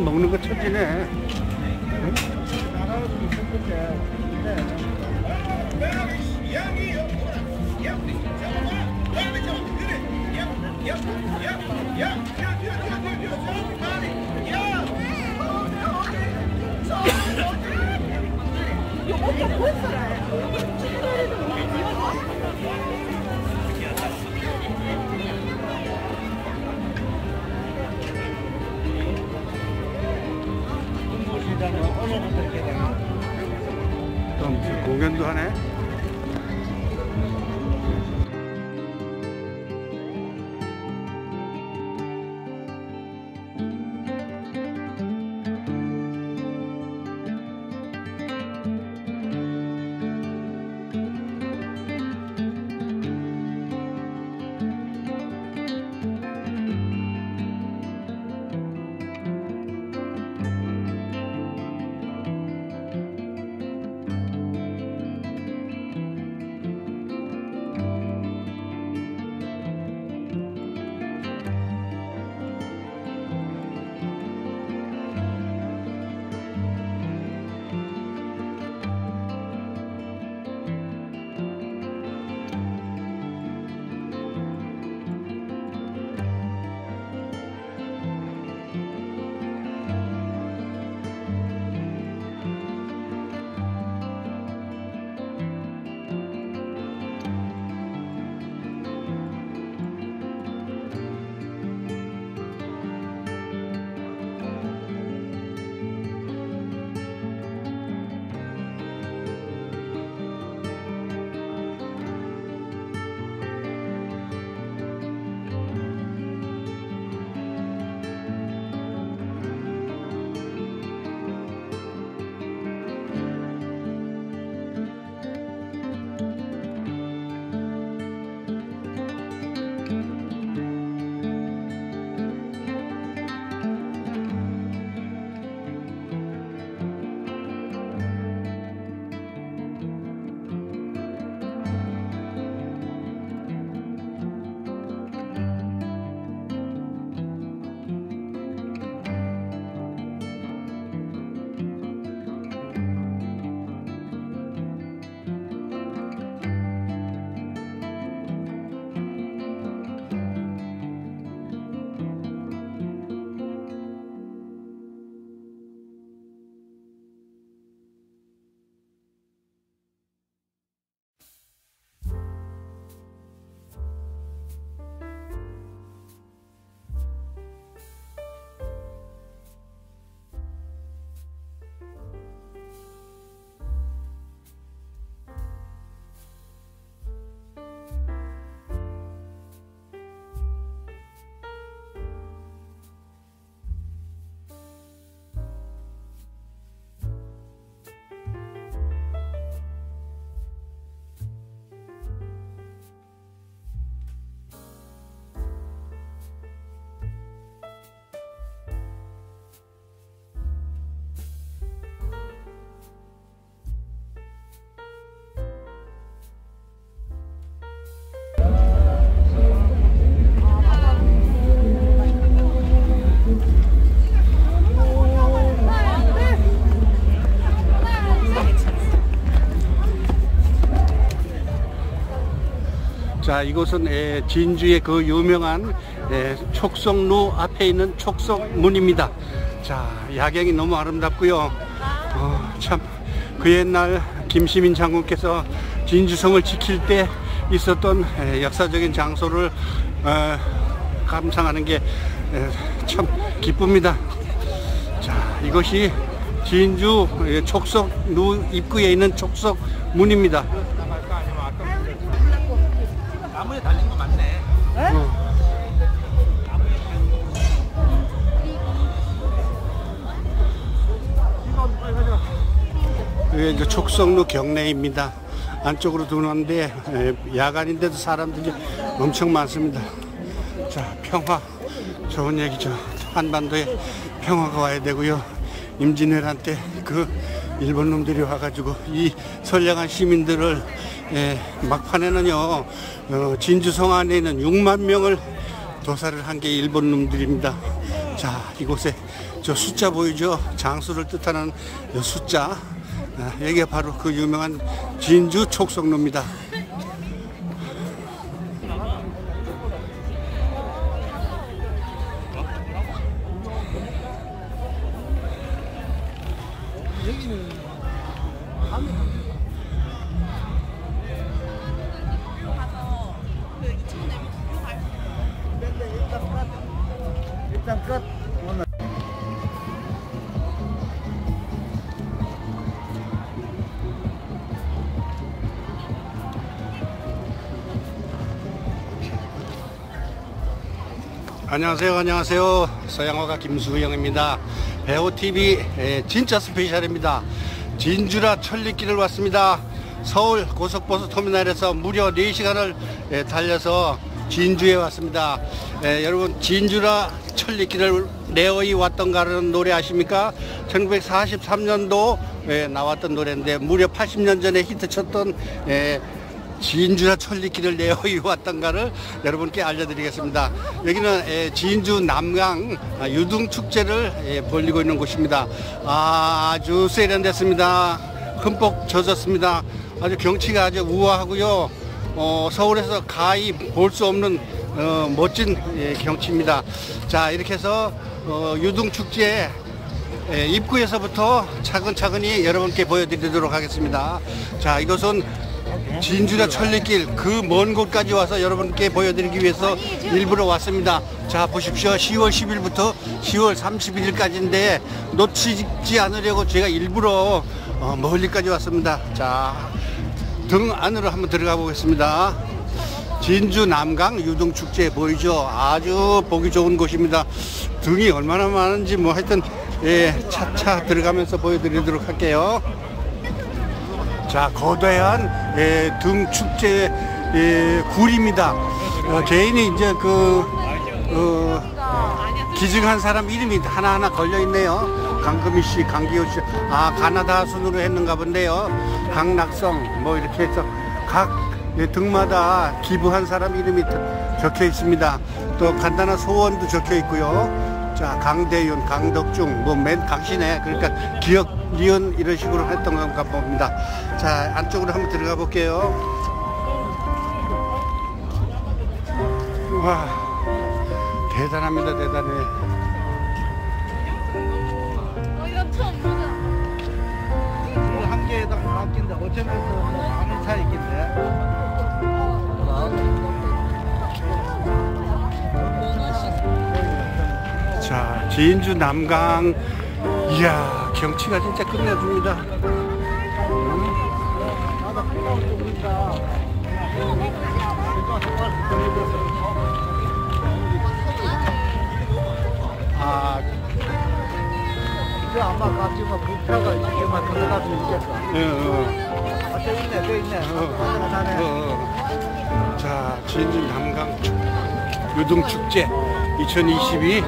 먹는 거 천지네. 또 무슨 공연도 하네. 자, 이곳은 진주의 그 유명한 촉성루 앞에 있는 촉성문입니다. 자, 야경이 너무 아름답고요. 참 그 옛날 김시민 장군께서 진주성을 지킬 때 있었던 역사적인 장소를 감상하는 게 참 기쁩니다. 자, 이것이 진주 촉성루 입구에 있는 촉성문입니다. 나무에 달린 거 맞네. 이게 이제 촉성루 경내입니다. 안쪽으로 들어오는데 야간인데도 사람들이 엄청 많습니다. 자, 평화 좋은 얘기죠. 한반도에 평화가 와야 되고요. 임진왜란 때 그 일본 놈들이 와가지고 이 선량한 시민들을 막판에는요 진주성 안에 있는 6만 명을 도살을 한 게 일본 놈들입니다. 자, 이곳에 저 숫자 보이죠? 장수를 뜻하는 이 숫자. 여기가 바로 그 유명한 진주 촉성로입니다. 일단 끝. 오늘. 안녕하세요. 서양화가 김수영입니다. 배우TV 진짜 스페셜입니다. 진주라 천리길을 왔습니다. 서울 고속버스터미널에서 무려 4시간을 달려서 진주에 왔습니다. 여러분, 진주라 천리길을 내어이 왔던가라는 노래 아십니까? 1943년도 나왔던 노래인데 무려 80년 전에 히트쳤던 진주라 천리길을 내어이 왔던가를 여러분께 알려드리겠습니다. 여기는 진주 남강 유등축제를 벌리고 있는 곳입니다. 아주 세련됐습니다. 흠뻑 젖었습니다. 아주 경치가 아주 우아하고요. 서울에서 가히 볼 수 없는 멋진 경치입니다. 자, 이렇게 해서 유등축제 입구에서부터 차근차근히 여러분께 보여드리도록 하겠습니다. 자, 이것은 진주라 천리길, 그 먼 곳까지 와서 여러분께 보여드리기 위해서 일부러 왔습니다. 자, 보십시오. 10월 10일부터 10월 31일까지인데 놓치지 않으려고 제가 일부러 멀리까지 왔습니다. 자, 등 안으로 한번 들어가 보겠습니다. 진주 남강 유등축제 보이죠? 아주 보기 좋은 곳입니다. 등이 얼마나 많은지 뭐 하여튼 차차 들어가면서 보여드리도록 할게요. 자, 거대한 등 축제 굴입니다. 개인이 이제 기증한 사람 이름이 하나하나 걸려 있네요. 강금희 씨, 강기호 씨, 가나다 순으로 했는가 본데요. 강낙성 뭐 이렇게 해서 각 등마다 기부한 사람 이름이 적혀 있습니다. 또 간단한 소원도 적혀 있고요. 자, 강대윤, 강덕중, 뭐 맨 강신해, 그러니까 기억, 니은 이런 식으로 했던 건가 봅니다. 자, 안쪽으로 한번 들어가 볼게요. 와, 대단합니다. 대단해. 한 개에다가 바뀐다. 5,000m 많은 차 있긴데. 자, 진주 남강. 이야, 경치가 진짜 끝내줍니다. 이제 아마 갔지만 부표가 이렇게만 들어가지고 있겠어. 저 있네, 저 있네. 자, 진주 남강 유등축제 2022.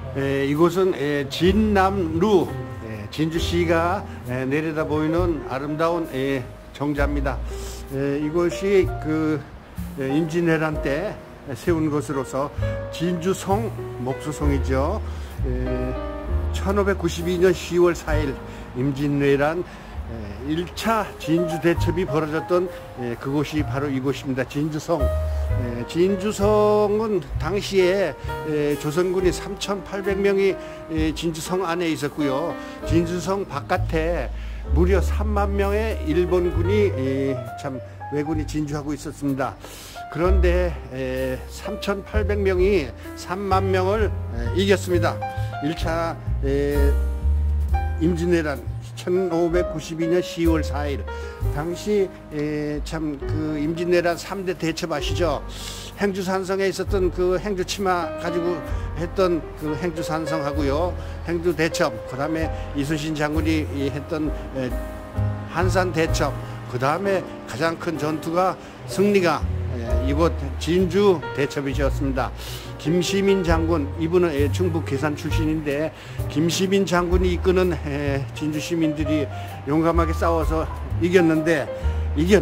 이곳은 진남루, 진주시가 내려다 보이는 아름다운 정자입니다. 이곳이 그 임진왜란 때 세운 것으로서 진주성, 목수성이죠. 1592년 10월 4일 임진왜란 1차 진주대첩이 벌어졌던 그곳이 바로 이곳입니다. 진주성. 진주성은 당시에 조선군이 3,800명이 진주성 안에 있었고요. 진주성 바깥에 무려 3만 명의 일본군이 참 왜군이 진주하고 있었습니다. 그런데 3,800명이 3만 명을 이겼습니다. 1차 임진왜란 1592년 10월 4일 당시 참 그 임진왜란 3대 대첩 아시죠? 행주산성에 있었던 그 행주치마 가지고 했던 그 행주산성하고요, 행주대첩, 그 다음에 이순신 장군이 했던 한산 대첩, 그 다음에 가장 큰 전투가 승리가 이곳 진주 대첩이셨습니다. 김시민 장군, 이분은 충북 괴산 출신인데 김시민 장군이 이끄는 진주 시민들이 용감하게 싸워서 이겼는데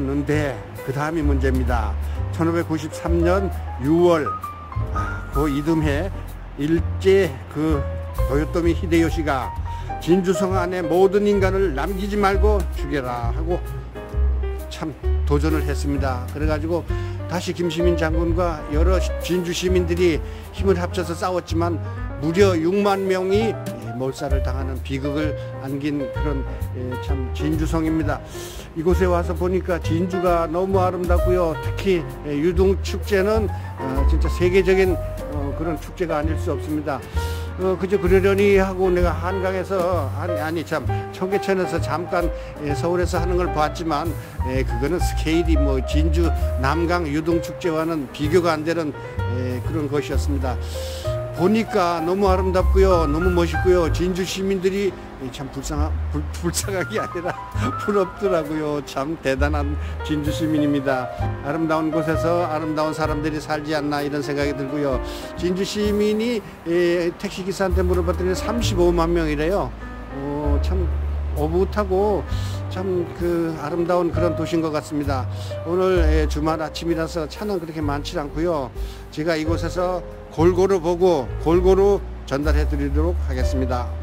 그 다음이 문제입니다. 1593년 6월 그 이듬해 일제 그 도요토미 히데요시가 진주성 안에 모든 인간을 남기지 말고 죽여라 하고 참 도전을 했습니다. 그래가지고 다시 김시민 장군과 여러 진주 시민들이 힘을 합쳐서 싸웠지만 무려 6만 명이 몰살을 당하는 비극을 안긴 그런 참 진주성입니다. 이곳에 와서 보니까 진주가 너무 아름답고요. 특히 유등축제는 진짜 세계적인 그런 축제가 아닐 수 없습니다. 그저 그러려니 하고 내가 한강에서 아니 참 청계천에서 잠깐 서울에서 하는 걸 봤지만 그거는 스케일이 뭐 진주 남강 유등축제와는 비교가 안 되는 그런 것이었습니다. 보니까 너무 아름답고요, 너무 멋있고요. 진주 시민들이 참 불쌍하게 아니라 부럽더라고요. 참 대단한 진주 시민입니다. 아름다운 곳에서 아름다운 사람들이 살지 않나 이런 생각이 들고요. 진주 시민이 택시기사한테 물어봤더니 35만 명이래요. 참 오붓하고 참 그 아름다운 그런 도시인 것 같습니다. 오늘 주말 아침이라서 차는 그렇게 많지 않고요. 제가 이곳에서 골고루 보고 골고루 전달해 드리도록 하겠습니다.